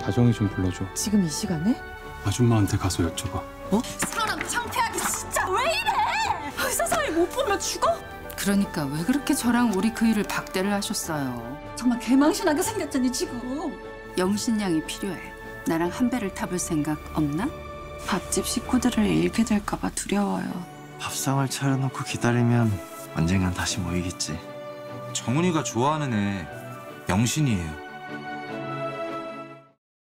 다정이 좀 불러줘. 지금 이 시간에? 아줌마한테 가서 여쭤봐. 뭐? 사람 창피하게 진짜 왜 이래! 의사 사이 못 보면 죽어? 그러니까 왜 그렇게 저랑 우리 그 일을 박대를 하셨어요? 정말 개망신하게 생겼잖니 지금. 영신양이 필요해. 나랑 한 배를 타볼 생각 없나? 밥집 식구들을 잃게 될까 봐 두려워요. 밥상을 차려놓고 기다리면 언젠간 다시 모이겠지. 정훈이가 좋아하는 애 영신이에요.